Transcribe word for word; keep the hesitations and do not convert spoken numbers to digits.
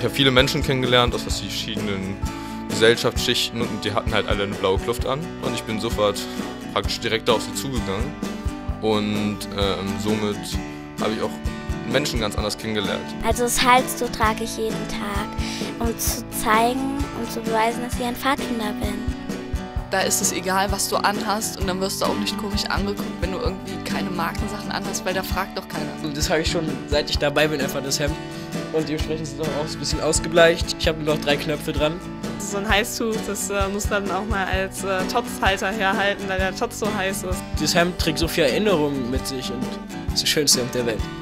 Ich habe viele Menschen kennengelernt aus verschiedenen Gesellschaftsschichten und die hatten halt alle eine blaue Kluft an und ich bin sofort praktisch direkt auf sie zugegangen und ähm, somit habe ich auch Menschen ganz anders kennengelernt. Also das Halstuch trage ich jeden Tag, um zu zeigen und zu beweisen, dass ich ein Pfadfinder bin. Da ist es egal, was du anhast und dann wirst du auch nicht komisch angeguckt, wenn du irgendwie keine Markensachen anhast, weil da fragt doch keiner. Also das habe ich schon, seit ich dabei bin, einfach das Hemd. Und dementsprechend ist es auch ein bisschen ausgebleicht. Ich habe nur noch drei Knöpfe dran. So ein Heißtuch, das äh, muss dann auch mal als äh, Totzhalter herhalten, da der Totz so heiß ist. Dieses Hemd trägt so viel Erinnerungen mit sich und ist das schönste Hemd der Welt.